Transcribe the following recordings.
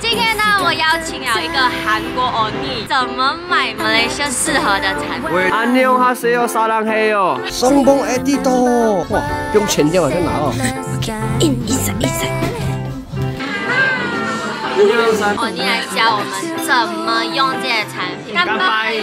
今天呢，我邀请了一个韩国欧尼，怎么买马来西亚适合的产品？ 안녕하세요 사랑해요. 성봉 에디터. 와, 不用钱掉，好像拿哦。 一闪。欧尼来教我们怎么用这些产品。干杯！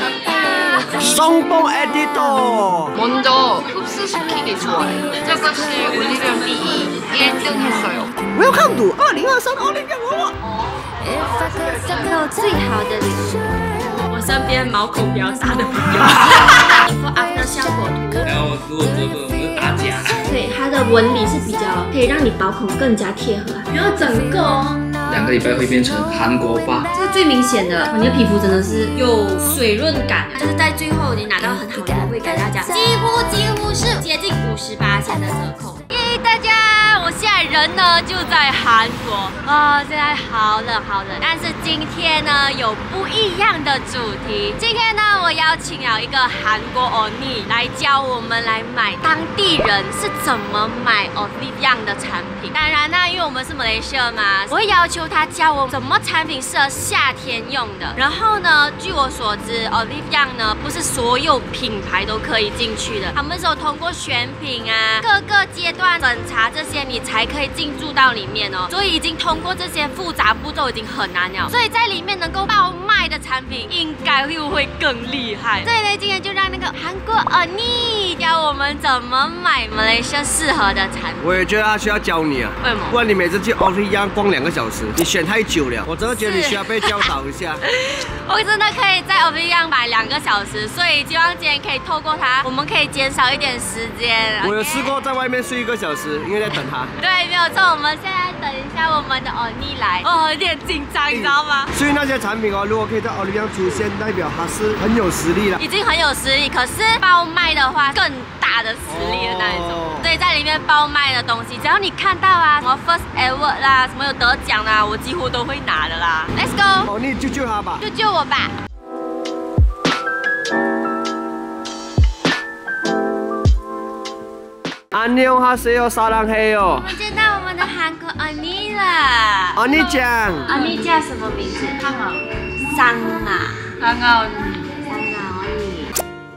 성봉 에디터. 먼저 흡수시키기 좋아해요. 이것이 올리브영 BE 1등 했어요. Welcome to 2023 올리브영 어워. 找到最好的礼物。我身边毛孔比较大的朋友。before after 效果图。 然后如果这个是打假， 对，它的纹理是比较可以让你薄孔更加贴合，然后整个哦。 2个礼拜会变成韩国爸。 这个最明显的，你的皮肤真的是有水润感，就是在最后你拿到很好的优惠，给大家几乎是接近58%的折扣。耶，大家，我现在人呢就在韩国啊，现在好冷。但是今天呢有不一样的主题。今天呢我邀请了一个韩国欧尼来教我们来买当地人是怎么买 Olivia 的产品。当然呢，因为我们是马来西亚嘛，我会要求他教我什么产品适合夏天用的。然后呢，据我所知 ，Olivia 呢不是所有品牌都可以进去的，他们是有通过选品啊，各个阶段审查这些，你才可以进驻到里面哦。所以已经通过这些复杂步骤已经很难了，所以在里面能够爆卖的产品应该会更厉害。所以呢，今天就让那个韩国欧尼教我们怎么买马来西亚适合的产品。 我也觉得他需要教你啊， 为什么？ 不然你每次去 Olivia 逛2个小时，你选太久了。我真的觉得你需要被教导一下。 我真的可以在 Olivia 买2个小时，所以希望今天可以透过它，我们可以减少一点时间。 我有试过在外面睡1个小时，因为在等他。 对，没有错。我们现在等一下我们的欧尼来，有点紧张，你知道吗？ 所以那些产品哦，如果可以在 Olivia 出现，代表它是很有实力了。 已经很有实力，可是爆卖的话更大的实力的那一种。所以在里面爆卖的东西，只要你看到啊，什么 First Award 啦，什么有得奖啦，我几乎都会拿的啦。Let's go！ 哦，你救他吧， 救我吧。 안녕하세요 사랑해요. 我们见到我们的韩国欧尼了。 欧尼酱。 欧尼叫什么名字？桑啊欧尼。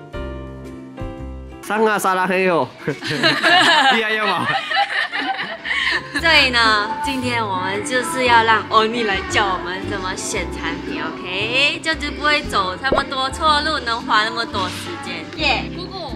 상아 사랑해요. 이해요吗？ 所以呢，今天我们就是要让欧尼来教我们怎么选产品 ，OK？ 就不会走那么多错路，能花那么多时间。耶，姑姑。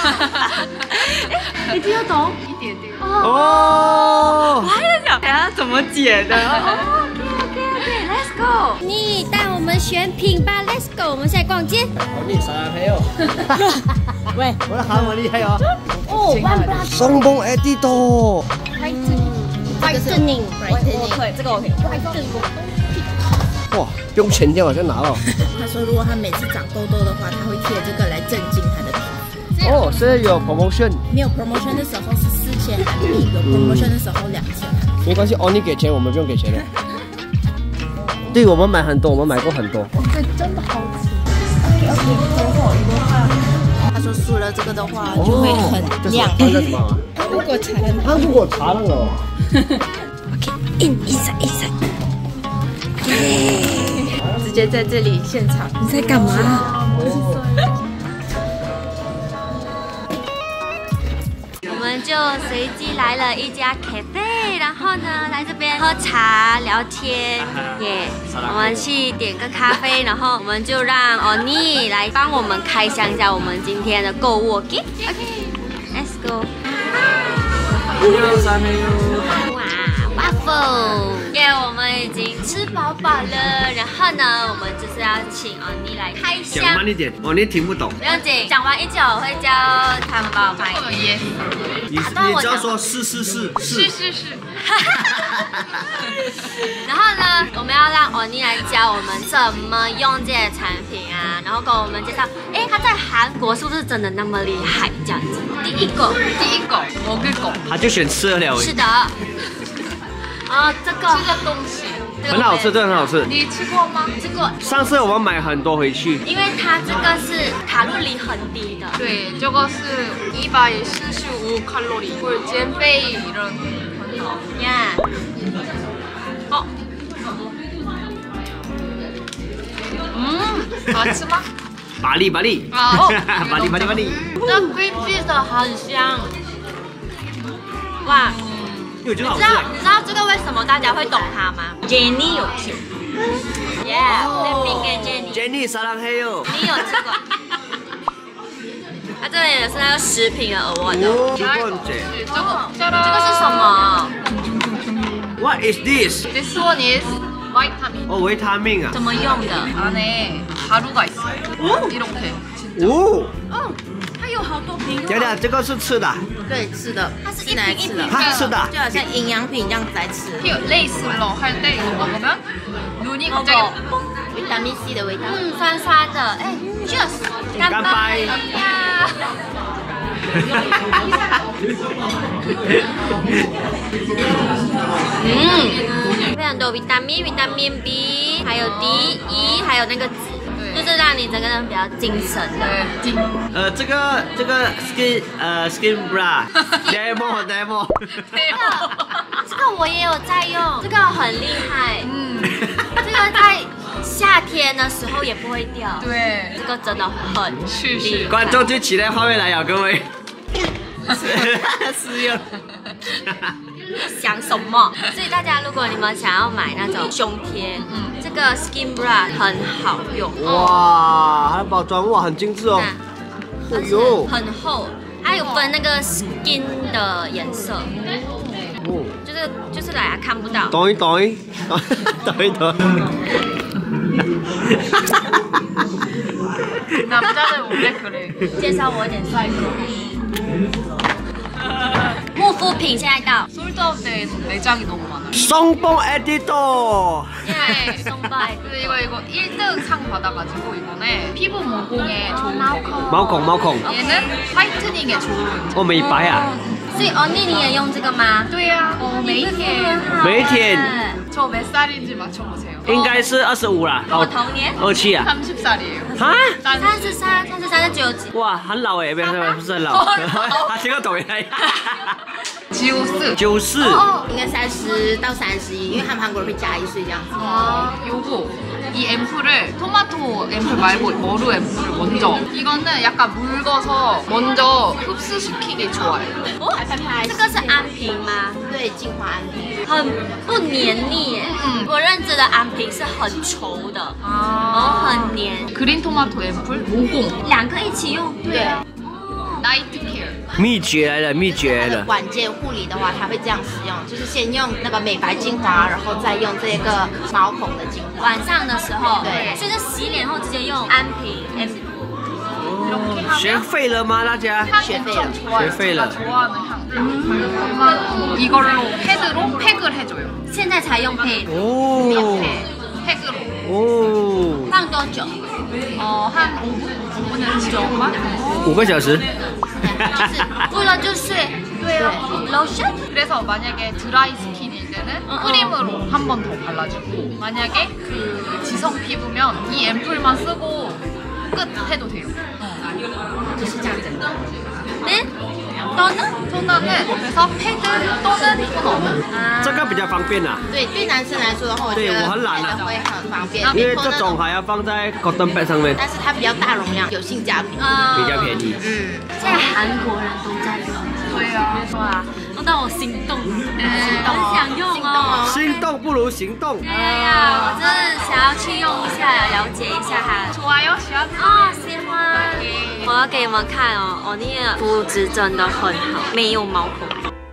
你听得懂？一点点。哦。我还在想，等下怎么解的。OK，Let's go。你带我们选品吧 ，Let's go。我们现在逛街。 欧尼사랑해요。 喂， 我的韩文厉害哦。 哦 성봉 에디터。 Brightening， 我可以，这个我可以。 哇，不用钱掉，好像拿哦。 他说，如果他每次长痘痘的话，他会贴这个来镇静他的皮肤。 哦，现在有 promotion。没有 promotion 的时候是4000韩币，有 promotion 的时候2000韩币。 没关系，欧尼给钱，我们不用给钱的。对，我们买很多，我们买过很多。 这真的好吃。他说输了这个的话就会很亮。 这是什么啊？ 如果茶的， 他如果茶了哦。 OK， 一闪。 直接在这里现场。 你在干嘛？我们就随机来了一家 cafe， 然后呢，来这边喝茶聊天，耶。我们去点个咖啡，然后我们就让欧尼来帮我们开箱一下我们今天的购物 ，OK，Let's go。哇 ，waffle， 耶，我们已经吃饱饱了，然后呢，我们就是要请欧尼来开箱。 讲慢一点，欧尼听不懂。 不用紧，讲完1句我会教他们帮我拍。 你只要说是。 然后呢，我们要让欧尼来教我们怎么用这些产品啊，然后跟我们介绍，哎，他在韩国是不是真的那么厉害？这样子。第一个，먹을 거。 他就选吃了。 是的。哦，这个东西。 很好吃，真的很好吃。 你吃过吗？ 吃过。 上次我们买很多回去， 因为它这个是卡路里很低的。 对，这个是245卡路里，或者减肥이런很好。 呀。哦。 好吃吗？ 巴黎巴黎， 哦巴黎巴黎巴黎。 这 cream cheese 很香，哇！ 我觉得好吃。 你知道这个为什么大家会懂它吗 ？Jenny 有吃 ，Yeah， 那饼给 Jenny 沙朗黑哟。 你有吃过？它这里也是那个食品的award的。 哦，두 번째。 这个是什么？ What is this？ This one is vitamin. 哦，维他命啊。 怎么用的？ 안에 가루가 있어요. 이렇게. 哦， 它有好多瓶讲讲这个是吃的， 对，吃的， 它是一拿来吃的瓶一瓶， 它吃的。 就好像营养品这样子来吃。 레이슬러 할 때 이거 먹으면 눈이 갑자기 뻥. 维他命 C 的维他命。 酸酸的。哎，Cheers，干杯！非常多维他命B， 还有 D、E， 还有那个酯，就是让你整个人比较精神的。 这个 skin bra demo。 这个我也有在用，这个很厉害。这个在夏天的时候也不会掉。 对， 这个真的很厉害。 观众就期待画面来了，各位。试用。 想什么？所以大家如果你们想要买那种胸贴，这个 Skin Bra 很好用。 哇，它的包装哇很精致哦。 而且很厚，它有分那个 skin 的颜色。 哦， 就是大家看不到。 等一。 남자들 원래 그래. 介绍我一点帅哥。护肤品现在到。 솔드아웃 때 매장이 너무 많아요. 성봉 에디터. 예, 성바이. 이거 1등 상 받아가지고 이번에 피부 모공에 좋은 거. 마오콩. 얘는 화이트닝에 좋은. 哦，美白啊。 所以언니你也用这个吗？ 对呀，每一天。 每一天。 저 몇 살인지 맞춰보세요. 应该是25啦。 跟我同年。 27啊。 30살이에요. 哈 33是9级。 哇，很老哎，不是很老。他听得懂哎。94。 应该30到31，因为他们韩国人会加1岁这样子。 요거 이 앰플을 토마토 앰플 말고 머루 앰플을 먼저 이거는 약간 묽어서 먼저 흡수시키기 좋아요. 这个是安瓶吗？ 对，精华安瓶。 很不黏腻耶。我认知的安瓶是很稠的，然后很黏。 그린 토마토 앰플 모공 两个一起用。 对。 나이트 케어 秘诀来了。 晚间护理的话，它会这样使用，就是先用那个美白精华，然后再用这个毛孔的精华。 晚上的时候， 对， 所以就洗脸后直接用安瓶。 学废了吗？大家？ 学废了. 좋아하는 향. 이걸로 패드로 팩을 해줘요. 现在才用配。 오. 팩으로. 오. 放多久？ 한 5분 정도만. 5个小时。 敷了就睡。对啊。lotion？ 그래서 만약에 드라이 스킨일 때는 크림으로 한 번 더 발라주고 만약에 그 지성 피부면 이 앰플만 쓰고 끝 해도 돼요. 就是这样子。 네? 토너는 그래서 패드 또는 토너. 这个比较方便啦。 对，对男生来说的话，我觉得对我很懒啊， 会很方便， 因为这种还要放在 cotton pad 上面， 但是它比较大容量，有性价比， 比较便宜。 现在韩国人都在用。 对啊。 哇，弄到我心动，很想用哦。 心动不如行动。 哎呀，我真的想要去用一下，了解一下它。 좋아요, 시원. 喜欢。我要给你们看哦，你的肤质真的很好，没有毛孔。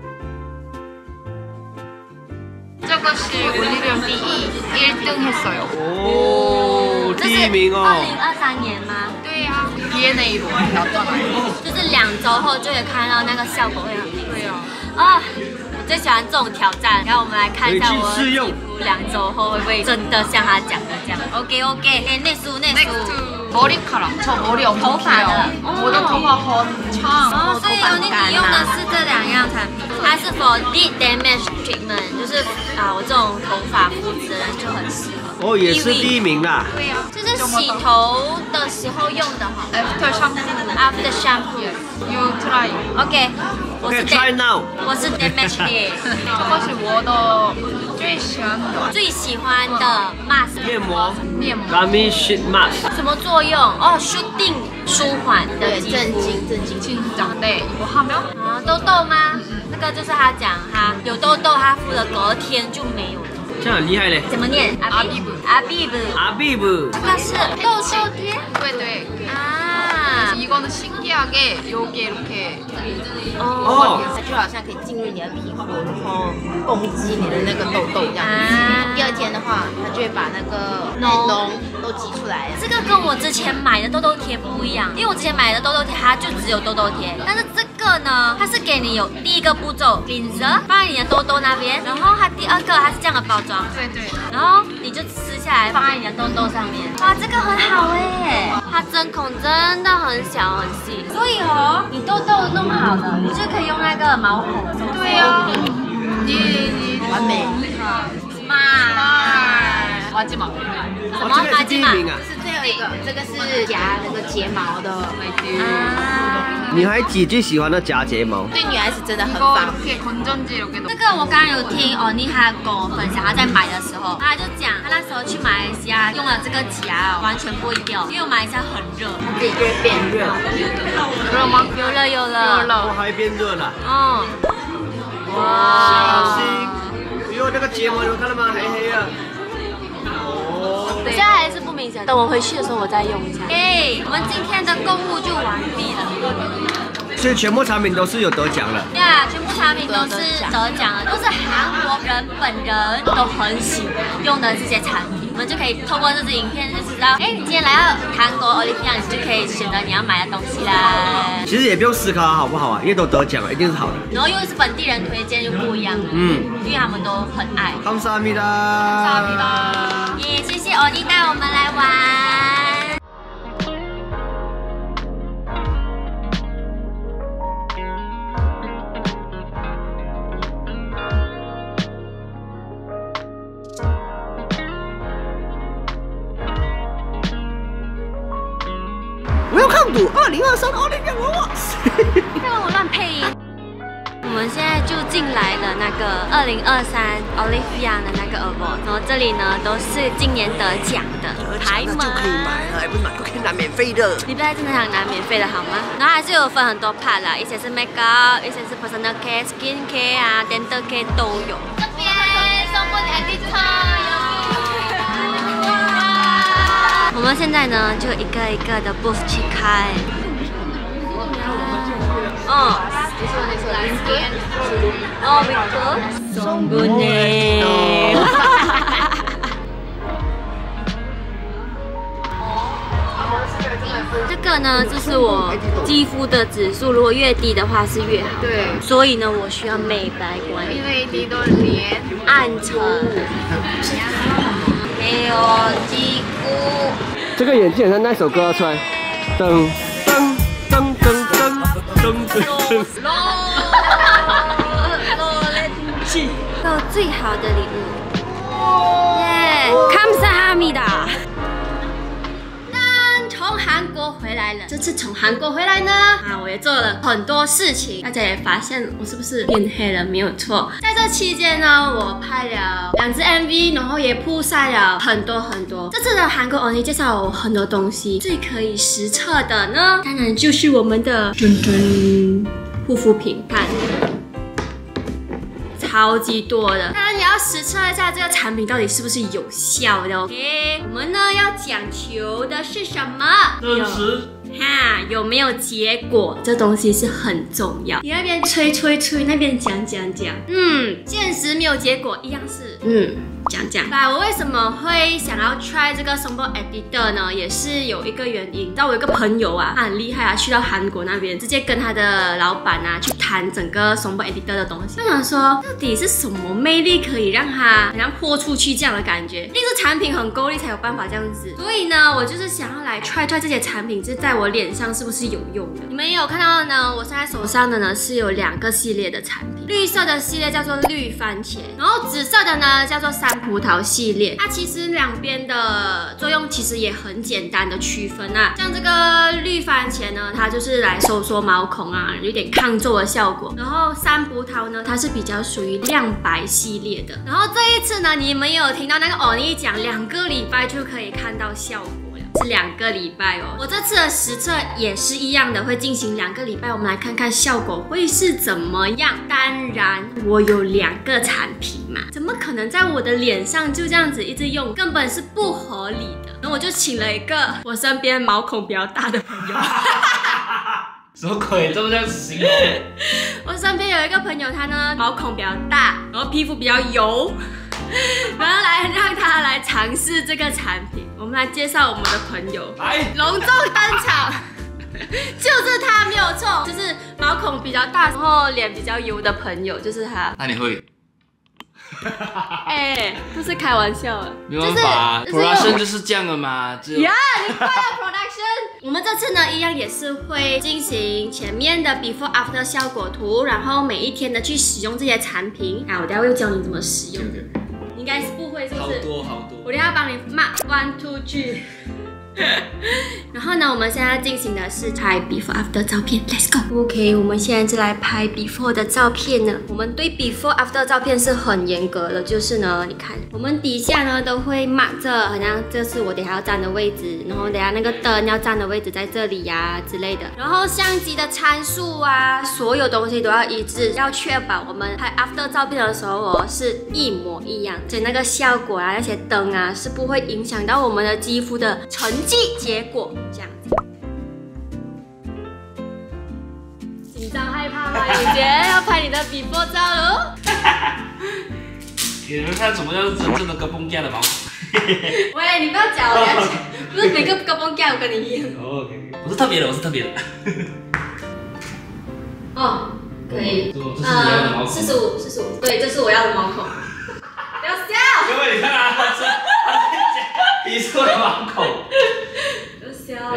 这个是 올리브영 BE 1등 했어요. 오, 第一名哦。 2023年吗？ 对呀 BNA로 나왔잖아요. 就是2周后就会看到那个效果会很明显。 对呀。 啊，我最喜欢这种挑战。然后我们来看一下我的可以去试用皮肤2周后会不会真的像他讲的这样。OK， 哎，内梳。 머리카락. 저 머리 엄청 길어요. 저도 头发很长。 所以你用的是这2样产品，它是 for deep damage treatment， 就是我这种头发肤质的人就很适合。 哦，也是第一名啦。 对呀。 就是洗头的时候用的好。 After shampoo。After shampoo。You try。 OK。 OK，try now。 我是 damage hair。 这个是我的最 쿠레이션 最喜欢的 mask 面膜面膜 ，Gummy Sheet Mask。 什么作用？哦 ，shooting 舒缓你的对， 肌镇肤。 静。 진짜 네 이거 하면 啊，痘痘吗？那个就是他讲他有痘痘，他敷了隔天就没有了。 这样很厉害嘞。 怎么念？阿比布。阿比布。 阿比布。 这个是痘痘贴。 네네. 啊。 이거는 신기하게 여기 이렇게 哦， 它就好像可以进入你的皮肤，然后攻击你的那个痘痘这样子。 啊第二天的话，它就会把那个脓都挤出来。 这个跟我之前买的痘痘贴不一样，因为我之前买的痘痘贴它就只有痘痘贴，但是这个呢，它是给你有第一个步骤，cleanser放在你的痘痘那边，然后它第二个它是这样的包装， 对对然后你就撕下来放在你的痘痘上面。哇，这个很好哎，它针孔真的很小很细，所以哦，你痘痘弄好了，你就可以用那个毛孔。 对呀你完美。 마지막 什么哦，这个是第一名啊！ 是最后一个，这个是夹那个睫毛的。 啊， 女孩子最喜欢的夹睫毛。 对女孩子真的很 이거 方 이렇게 건전지 이렇게 这个我刚刚有听哦，妮哈跟我分享，她在买的时候，她就讲她那时候去马来西亚用了这个夹哦，完全不会掉，因为马来西亚很热。 它自己就会变热。 그러면 有了有了， 哦，还变热了。 哦， 小哇， 心！哎呦，那个睫毛你们看到吗？黑黑的。哦。 现在还是不明显，等我回去的时候我再用一下。哎，我们今天的购物就完毕了。 所以全部产品都是有得奖的。 对啊，全部产品都是得奖的，都是韩国人本人都很喜欢用的这些产品。我们就可以透过这支影片就知道，哎，你今天来到韩国 Olivia， 你就可以选择你要买的东西啦。 其实也不用思考好不好啊，因为都得奖了，一定是好的。 然后又是本地人推荐就不一样了，因为他们都很爱。 감사합니다。 也谢谢欧尼带我们来玩。 Welcome to 2023 Olivia Awards。 让我乱配音。我们现在就进来了那个2023 Olivia 的那个 award， 然后这里呢都是今年得奖的牌门， 就可以买了，还不是买就可以拿免费的。 你不要真的想拿免费的好吗？然后还是有分很多 part 啦，一些是 makeup， 一些是 personal care、skin care 啊、dental care 都有。这边送过你 editor 我们现在呢就一个一个的 booth 去开。哦。 哦，维克，松布内。这个呢，就是我肌肤的指数，如果越低的话是越好。 对， 所以呢，我需要美白管理， 因为你的脸暗沉，还有肌肤。 这个眼镜很像那首歌要穿，噔噔噔噔噔噔噔噔。 到最好的礼物，耶！감사합니다。从韩国回来了，这次从韩国回来呢，我也做了很多事情，大家也发现我是不是变黑了？没有错，在这期间呢，我拍了2支 MV， 然后也曝晒了很多很多。这次的韩国 Oni 介绍我很多东西，最可以实测的呢，当然就是我们的护肤品，看。 超级多的，当然也要实测一下这个产品到底是不是有效的。OK， 我们呢要讲求的是什么？ 真实。 哈，有没有结果？这东西是很重要。你那边吹，那边讲。现实没有结果，一样是讲。那我为什么会想要 try 这个 Songbong Editor 呢？也是有一个原因。但我有一个朋友啊，他很厉害啊，去到韩国那边，直接跟他的老板啊去谈整个 Songbong Editor 的东西。他想说，到底是什么魅力可以让他好像泼出去这样的感觉？一定是产品很够力才有办法这样子。所以呢，我就是想要来 try 这些产品，是在我脸上是不是有用的？你们也有看到呢，我现在手上的呢是有2个系列的产品。 绿色的系列叫做绿番茄，然后紫色的呢叫做山葡萄系列。它其实两边的作用其实也很简单的区分啊。像这个绿番茄呢，它就是来收缩毛孔啊，有点抗皱的效果。然后山葡萄呢，它是比较属于亮白系列的。然后这一次呢，你们也有听到那个欧尼讲2个礼拜就可以看到效果。是2个礼拜哦，我这次的实测也是一样的，会进行2个礼拜，我们来看看效果会是怎么样。当然，我有2个产品嘛，怎么可能在我的脸上就这样子一直用，根本是不合理的。然后我就请了一个我身边毛孔比较大的朋友。 什么鬼？这么这样形容？ 我身边有一个朋友，他呢毛孔比较大，然后皮肤比较油。然后来让他来尝试这个产品，我们来介绍我们的朋友，来隆重登场，就是他没有错，就是毛孔比较大，然后脸比较油的朋友，就是他。 那你会？ 哎，不是开玩笑的， 没办法，production 就是这样的嘛。 呀，你快了 production。我们这次呢，一样也是会进行前面的 before after 效果图，然后每一天的去使用这些产品。啊，我等下会教你怎么使用。应该是不会，是不是？ 好多。 我等下帮你 mark 1、2、3。然后呢，我们现在要进行的是拍 before after 照片 ，Let's go。OK， 我们现在就来拍 before 的照片呢。我们对 before after 照片是很严格的，就是呢，你看我们底下呢都会 mark 这，好像这是我等下要站的位置，然后等下那个灯要站的位置在这里呀之类的。然后相机的参数啊，所有东西都要一致，要确保我们拍 after 照片的时候哦是一模一样，所以那个效果啊，那些灯啊是不会影响到我们的肌肤的成绩结果这样子。紧张害怕吗？姐姐要拍你的 before 照了。 给你们看什么叫真正的跟崩架的毛孔。 喂，你不要讲我，不是每个跟崩架我跟你一样。 哦，我是特别的，我是特别的。 哦，可以。 这是你要的毛孔。 45，对，这是我要的毛孔。不要笑。 各位，你看啊，他在讲皮肤的毛孔。 不要笑。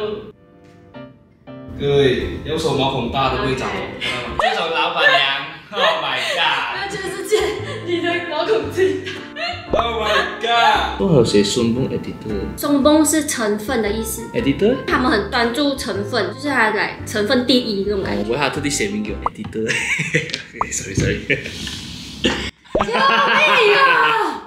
各位，有手毛孔大的会找我，看到吗？这种老板娘 ，Oh my god！ 那全世界你的毛孔最大。 Oh my god！ 我有写松崩 editor。松崩是成分的意思。 editor？ 他们很专注成分，就是它来成分第一这种感觉。 我还特地写明给我 editor。sorry。 救命啊！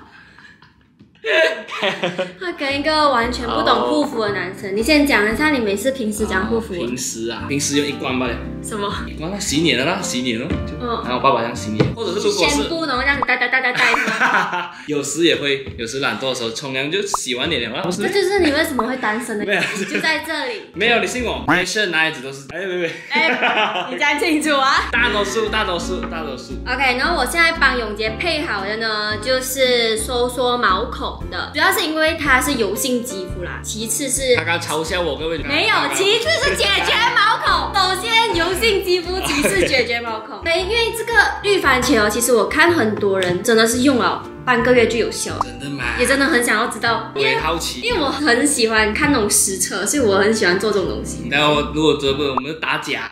他跟一个完全不懂护肤的男生，你先讲一下你每次平时讲护肤。 平时用1罐罢了。 什么 ？1罐啦，洗脸的啦，洗脸咯。然后我爸爸这样洗脸，或者是如果是先不能这样带。 有时也会，有时懒惰的时候冲凉就洗完脸了。 这就是你为什么会单身的原因，就在这里。 没有，你信我，没事，男孩子都是。 你讲清楚啊！ 大多数。 OK， 然后我现在帮永杰配好的呢，就是收缩毛孔的，主要是因为它是油性肌肤啦，其次是他刚嘲笑我，各位没有，其次是解决毛孔。首先油性肌肤，其次解决毛孔。因为这个绿番茄哦，其实我看很多人真的是用了半个月就有效， 真的吗？ 也真的很想要知道， 我也好奇， 因为我很喜欢看那种实测，所以我很喜欢做这种东西。 然后如果这个我们打假。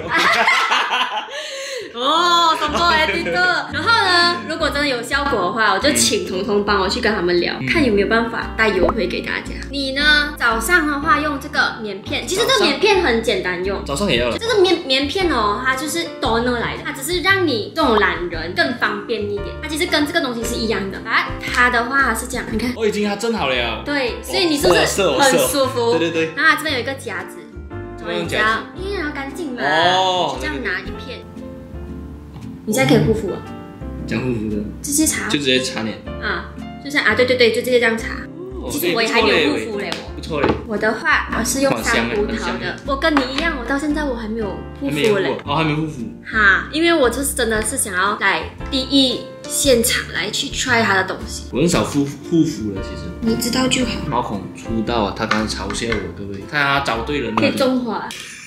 哦，什么 editor？ 然后呢，如果真的有效果的话，我就请彤彤帮我去跟他们聊，看有没有办法带优惠给大家。你呢，早上的话用这个棉片，其实这个棉片很简单用， 早上也要了。 这个棉片哦，它就是 toner 来的，它只是让你这种懒人更方便一点。它其实跟这个东西是一样的。它的话是这样，你看， 我已经正好了。 对，所以你是不是很舒服？ 对。 然后它这边有一个夹子。因为要干净嘛，就这样拿一片，你现在可以护肤啊？ 讲护肤的， 直接擦， 就直接擦脸啊，就是啊，对，就直接这样擦。其实我也还没有护肤嘞， 不错嘞。 我的话，我是用山葡萄的，我跟你一样，我到现在我还没有护肤嘞。 还没护肤。 哈，因为我就是真的是想要来第一现场来去 try 它的东西。 我很少护肤了，其实。 你知道就好。 毛孔粗到啊，他刚才嘲笑我，各位，他找对人了。 可以中华。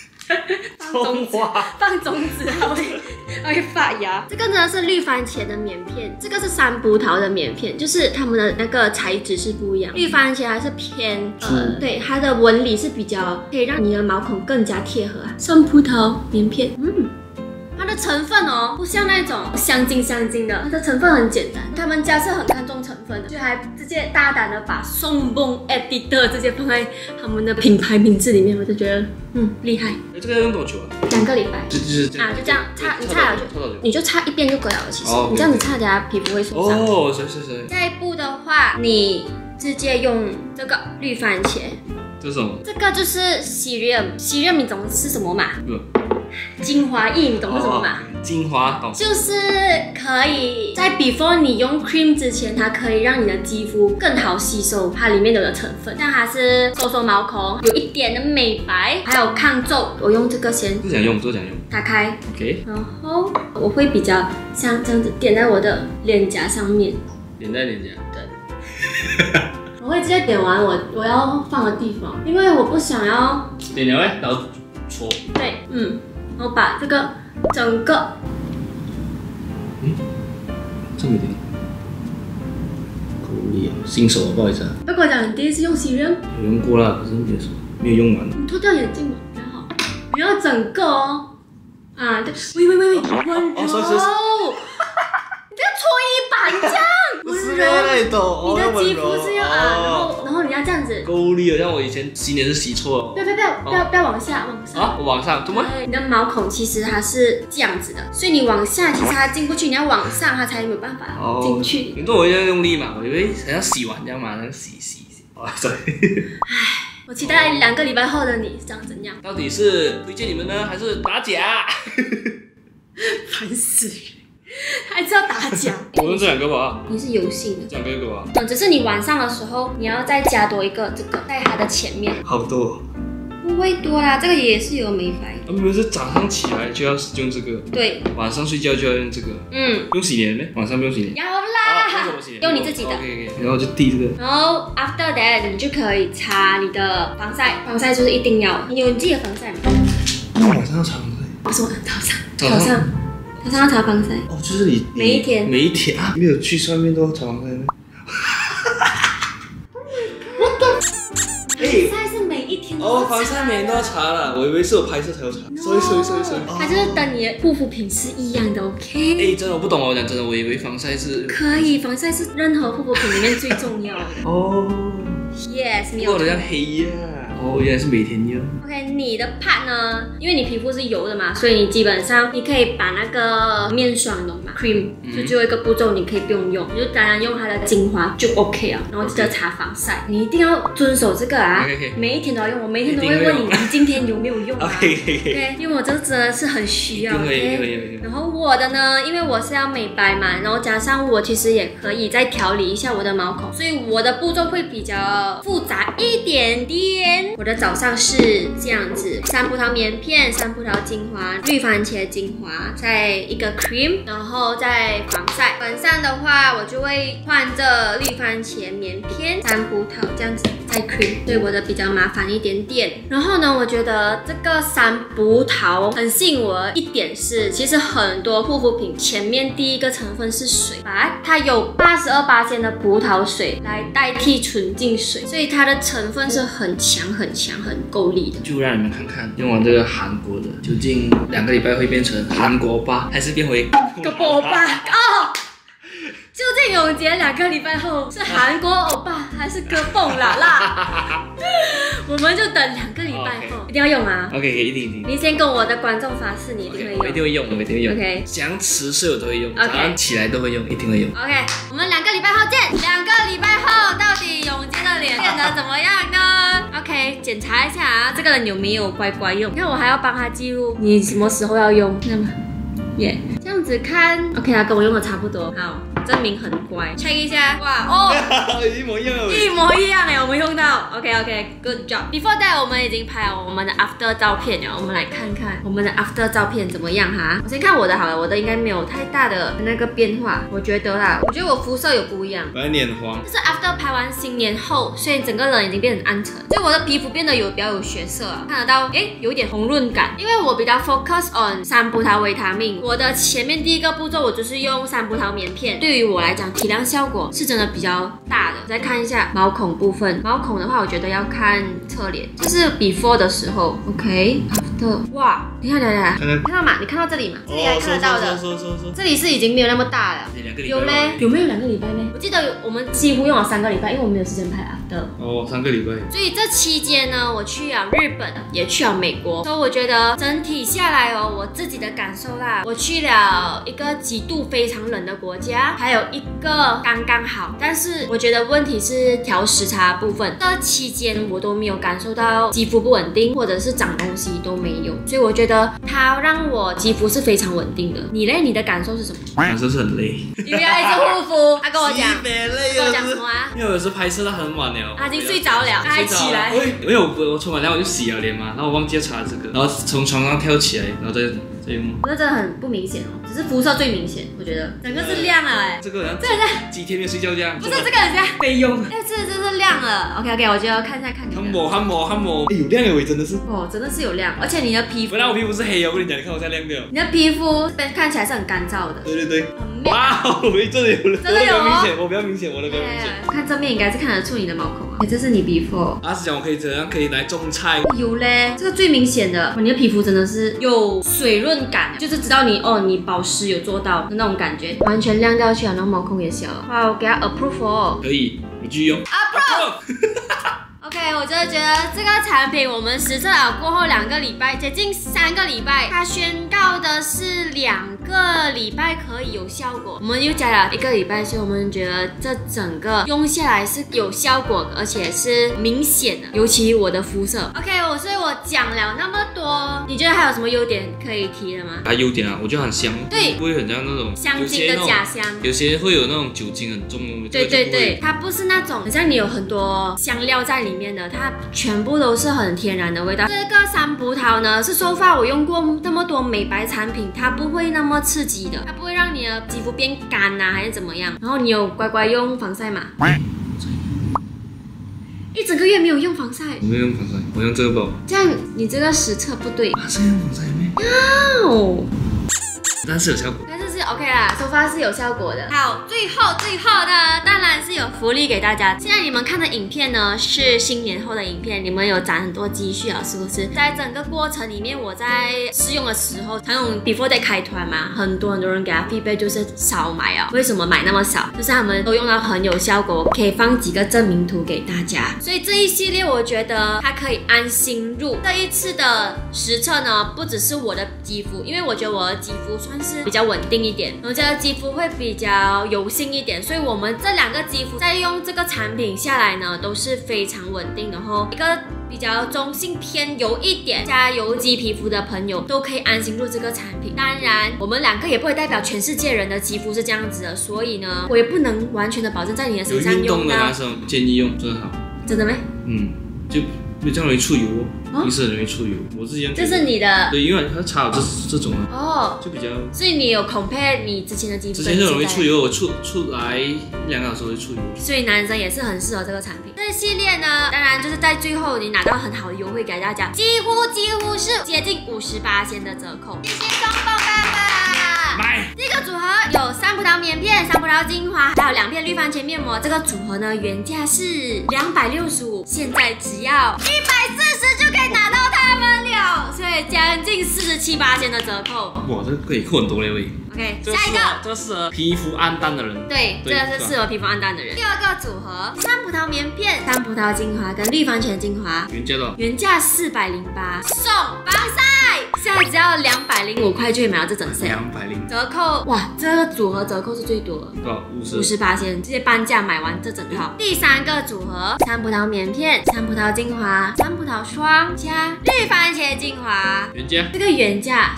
放种子，它会发芽。这个呢是绿番茄的棉片，这个是山葡萄的棉片，就是它们的那个材质是不一样。绿番茄还是偏对，它的纹理是比较可以让你的毛孔更加贴合啊。山葡萄棉片，它的的成分哦，不像那种香精的，它的成分很简单。他们家是很看重成分的，就还直接大胆的把松蹦 editor 直接放在他们的品牌名字里面，我就觉得厉害。 这个要用多久啊 2个礼拜。 就是啊，就这样擦，你擦了你就擦一遍就可以了。其实你这样子擦，等下皮肤会受伤。 哦，是。 下一步的话，你直接用这个绿番茄。 这是什么？ 这个就是 serum， 你懂是什么吗？ 不。 精华液，你懂是什么吗？ 精华懂。 就是可以在 before 你用 cream 之前，它可以让你的肌肤更好吸收它里面的成分。像它是收缩毛孔，有一点的美白，还有抗皱。我用这个先。 这怎样用？ 打开。 OK。 然后我会比较像这样子点在我的脸颊上面。 点在脸颊。 对。我会直接点完我要放的地方，因为我不想要点了然后搓。 对，然后把这个整个， 这么点，够力啊！新手不好意思啊。 不要跟我讲你第一次用 serum， 有用过啦，可是没有用完。 你脱掉眼镜吧，比较好。你要整个哦，啊，对，喂，温柔。你不要搓衣板这样，温柔。你的肌肤是要然后你要这样子。 够力了，像我以前洗脸是洗错了。 不要往下。 啊，我往上，怎么？ 你的毛孔其实它是这样子的，所以你往下其实它进不去，你要往上它才没有办法进去。 你懂我要用力嘛？我以为好像洗完这样嘛，洗。 唉，我期待2个礼拜后的你长怎样？ 到底是推荐你们呢，还是打假？ 烦死人！还是要打假。 我用这2个吧。 你是油性的。 这2个给我。 只是你晚上的时候，你要再加多一个这个，在它的前面。 好多。 不会多啦，这个也是有美白。 你们是早上起来就要用这个？ 对。 晚上睡觉就要用这个。不用洗脸咩？晚上不用洗脸。 要啦。 用什么洗脸？ 用你自己的。 OK。然后就滴这个。 然后 after that 你就可以擦你的防晒，防晒就是一定要。你有你自己的防晒吗？ 晚上要擦防晒。 不是早上要擦防晒。 哦，就是你每一天啊，没有去上面都要擦防晒吗？ 防晒是每一天都要擦。 防晒每天都要擦了，我以为是我拍摄才要擦。所以。 它就是跟你的护肤品是一样的 ，OK？ 真的我不懂哦，我讲真的，我以为防晒是可以，防晒是任何护肤品里面最重要的。Yes， 你有。 过得像黑呀。原来是每天用。 OK， 你的 part 呢？因为你皮肤是油的嘛，所以你基本上你可以把那个面霜懂吗 ？cream 就最后一个步骤你可以不用用，你就当然用它的精华就 OK 了。然后记得擦防晒，你一定要遵守这个啊！每一天都要用，我每一天都会问你今天有没有用啊 ？OK， 因为我这个真的是很需要。OK。然后我的呢，因为我是要美白嘛，然后加上我其实也可以再调理一下我的毛孔，所以我的步骤会比较复杂一点点。我的早上是这样子：3葡萄棉片、3葡萄精华、绿番茄精华，再一个 cream， 然后再防晒。晚上的话，我就会换这绿番茄棉片、3葡萄这样子，再 cream， 所以我的比较麻烦一点点。然后呢，我觉得这个3葡萄很吸引我的一点是，其实很多护肤品前面第一个成分是水，它有82%的葡萄水来代替纯净水，所以它的成分是很强、很够力的。 就让你们看看，用完这个韩国的，究竟2个礼拜会变成韩国欧巴，还是变回个欧巴哦？究竟永杰2个礼拜后是韩国欧巴还是哥蹦啦啦？我们就等2个礼拜后，一定要用啊 ！OK， 一定。 你先跟我的观众发誓，你一定会用。 我一定会用，我一定会用。 OK， 想迟睡我都会用， OK， 早上起来都会用，一定会用。 OK， 我们2个礼拜后见。2个礼拜后，到底永杰的脸变得怎么样呢 ？OK， 检查一下啊，这个人有没有乖乖用？你看我还要帮他记录你什么时候要用，那么耶，这样子看 ，OK， 他跟我用的差不多，好。证明很乖 ，check 一下，哇哦， 一模一样， 一模一样哎，我们用到 ，OK，good job。Before that， 我们已经拍了我们的 after 照片了，我们来看看我们的 after 照片怎么样哈。我先看我的好了，我的应该没有太大的那个变化，我觉得啦，我觉得我肤色有不一样， 我脸黄， 就是 after 拍完新年后，所以整个人已经变成暗沉，所以我的皮肤变得比较有血色啊，看得到，有一点红润感，因为我比较 focus on 3葡萄维他命，我的前面第一个步骤我就是用3葡萄棉片，对对于我来讲，提亮效果是真的比较大的。再看一下毛孔部分，毛孔的话，我觉得要看侧脸，这是 before 的时候 ，OK，after， 哇，你看，看到吗？你看到这里吗？这里还看得到的，这里是已经没有那么大了。有嘞，有没有2个礼拜呢？我记得我们几乎用了3个礼拜，因为我们没有时间拍 after。 哦，3个礼拜。 所以这期间呢，我去了日本，也去了美国，所以我觉得整体下来哦，我自己的感受啦，我去了一个极度非常冷的国家，还有一个刚刚好，但是我觉得问题是调时差部分。这期间我都没有感受到肌肤不稳定，或者是长东西都没有，所以我觉得它让我肌肤是非常稳定的。你嘞？你的感受是什么？ 感受是很累， 因为要一直护肤。他跟我讲， 跟我讲什么啊？ 因为有时拍摄到很晚了， 他已经睡着了，他还起来。 因为我冲完凉我就洗了脸嘛，然后我忘记擦这个，然后从床上跳起来，然后再用。 那真的很不明显哦，只是肤色最明显，我觉得整个是亮了哎。 这个人这像几天没有睡觉这样。 不是这个很像备用。 哎，这真是亮了。OK， 我就要看一下看你的。 汉模，有亮有真的是。 哦，真的是有亮，而且你的皮肤。 本来我皮肤是黑的，我跟你讲，你看我现在亮掉。 你的皮肤看起来是很干燥的。 对。哇，真的有了， 真的有哦。 我比较明显，我的比较明显。 看正面应该是看得出你的毛孔啊。这是你 before。 阿是讲我可以怎样可以来种菜？ 有嘞，这个最明显的，你的皮肤真的是有水润感，就是知道你保湿有做到的那种感觉，完全亮掉去了，然后毛孔也小了。哇，我给它 approve 哦。 可以，我继续用。 OK， 我真的觉得这个产品我们实测了过后2个礼拜，接近3个礼拜，它宣告的是2个礼拜可以有效果，我们又加了1个礼拜，所以我们觉得这整个用下来是有效果，而且是明显的，尤其我的肤色。OK， 所以我讲了那么多，你觉得还有什么优点可以提的吗？ 它优点啊，我觉得很香， 对， 不会很像那种香精的假香， 有些会有那种酒精很重的。 对，它不是那种很像你有很多香料在里面的，它全部都是很天然的味道。这个山葡萄呢，是so far我用过那么多美白产品，它不会那么刺激的，它不会让你的肌肤变干啊，还是怎么样。然后你有乖乖用防晒吗？1整个月没有用防晒。 我没有用防晒，我用这个包。 这样你这个实测不对。 是用防晒没？但是有效果。 但是 OK 啦，so far是有效果的。好，最后呢，当然是有福利给大家。现在你们看的影片呢，是新年后的影片，你们有攒很多积蓄啊，是不是？在整个过程里面，我在试用的时候，常用 Before Day 开团嘛，很多人给他 feedback 就是少买啊。为什么买那么少？就是他们都用到很有效果，可以放几个证明图给大家。所以这一系列我觉得它可以安心入。这一次的实测呢，不只是我的肌肤，因为我觉得我的肌肤算是比较稳定一点，我觉得肌肤会比较油性一点，所以我们这2个肌肤在用这个产品下来呢，都是非常稳定的吼。一个比较中性偏油一点加油肌皮肤的朋友都可以安心入这个产品。当然，我们2个也不会代表全世界人的肌肤是这样子的，所以呢，我也不能完全的保证在你的身上用到。 有运动的男生建议用，真的好。 真的没？ 就没这样容易出油哦，平时很容易出油。我之前这是你的， 对，因为它擦这种啊， 哦， 就比较。 所以你有 compare 你之前的肌肤？ 之前就容易出油，我出来1-2个小时会出油。 所以男生也是很适合这个产品。这系列呢，当然就是在最后你拿到很好的优惠给大家，几乎是接近58%的折扣。谢谢双宝爸爸。 买。 这个组合有山葡萄棉片、山葡萄精华，还有2片绿番茄面膜。这个组合呢，原价是265，现在只要140就可以拿到它们了，所以将近47%的折扣。 哇，这个可以扣很多嘞喂。 OK， 下一个， 这个适合皮肤暗淡的人。 对，这个是适合皮肤暗淡的人。第2个组合，山葡萄棉片、山葡萄精华跟绿番茄精华， 原价多少？ 原价408，送防晒，现在只要205块就可以买到这整 set。 205 折扣，哇，这个组合折扣是最多的， 多少 ？50%，直接半价买完这整套。第3个组合，山葡萄棉片、山葡萄精华、山葡萄霜加绿番茄精华， 原价这个原价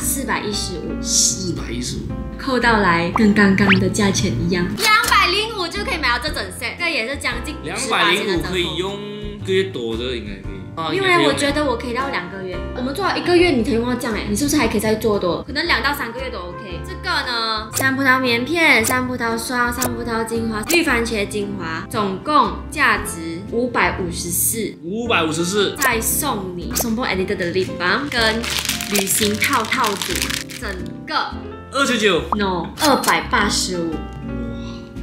415，扣到来跟刚刚的价钱一样，205就可以买到这整 set， 这也是将近50%的折扣。 205可以用1个月多的，应该可以。 因为我觉得我可以到2个月，我们做了1个月，你才用到这样你是不是还可以再做多？可能2到3个月都 OK。这个呢，山葡萄棉片、山葡萄霜、山葡萄精华、绿番茄精华，总共价值554，再送你松波 Editor 的 lip balm 跟旅行套组，整个 299 ，no 285。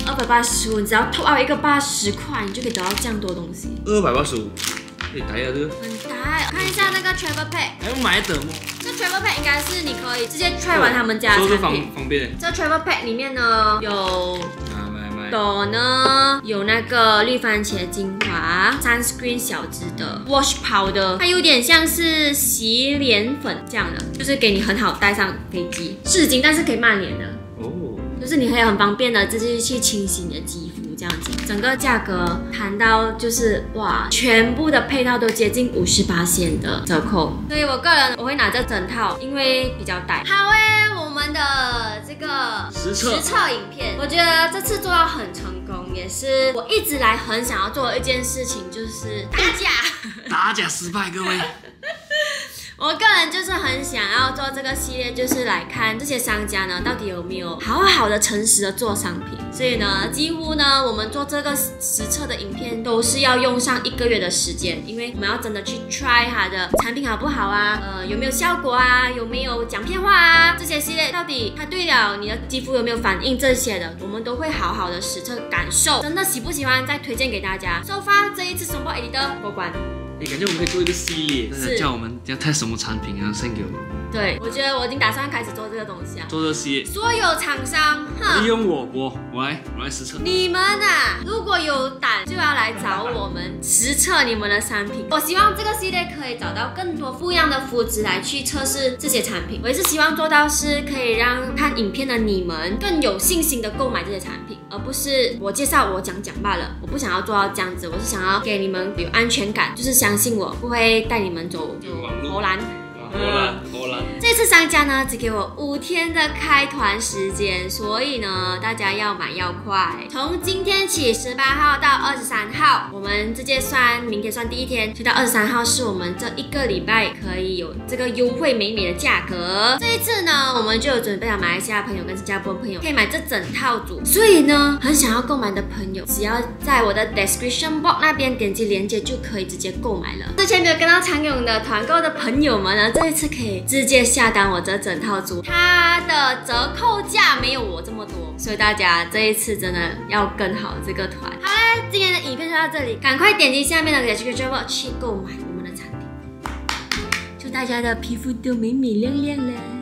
285，你只要top up一个80块，你就可以得到这样多东西。 285，可以打呀这个。 很大，看一下那个 Travel Pack， 还要买的么？ 这 Travel Pack 应该是你可以直接 try 完他们家的产品， 方便。 这 Travel Pack 里面呢有。朵呢有那个绿番茄精华 ，sunscreen 小支的 wash powder， 它有点像是洗脸粉这样的，就是给你很好带上飞机，湿巾但是可以慢脸的哦，就是你可以很方便的直接去清洗你的肌肤这样子。整个价格谈到就是哇，全部的配套都接近58%的折扣，所以我个人我会拿这整套，因为比较带。好我们的这个实测影片，我觉得这次做到很成功，也是我一直来很想要做的一件事情，就是打架。 打假失败，各位。 我个人就是很想要做这个系列，就是来看这些商家呢到底有没有好好的诚实的做商品。所以呢，几乎呢我们做这个实测的影片都是要用上1个月的时间，因为我们要真的去 try 它的产品好不好啊，有没有效果啊，有没有讲骗话啊，这些系列到底它对了你的肌肤有没有反应，这些的我们都会好好的实测感受，真的喜不喜欢再推荐给大家。So far 这一次Sombor Editor 过关。 感觉我们可以做一个系列，大家叫我们要 test 什么产品啊 ，send 给我们。 对，我觉得我已经打算开始做这个东西啊， 做这个系列。 所有厂商， 利用我来实测。 你们啊，如果有胆就要来找我们实测你们的产品。我希望这个系列可以找到更多不一样的肤质来去测试这些产品。我也是希望做到是可以让看影片的你们更有信心的购买这些产品，而不是我介绍我讲罢了。我不想要做到这样子，我是想要给你们有安全感，就是相信我不会带你们走投篮。这次商家呢只给我5天的开团时间，所以呢大家要买要快。从今天起18号到23号，我们直接算明天算第1天，所以到23号是我们这1个礼拜可以有这个优惠美美的价格。这一次呢，我们就有准备了马来西亚朋友跟新加坡朋友可以买这整套组，所以呢很想要购买的朋友，只要在我的 description box 那边点击链接就可以直接购买了。之前没有跟到常勇的团购的朋友们呢，这一次可以直接下单我这整套组，它的折扣价没有我这么多，所以大家这一次真的要跟好这个团。好啦，今天的影片就到这里，赶快点击下面的 description box 去购买我们的产品，祝大家的皮肤都美美亮亮了。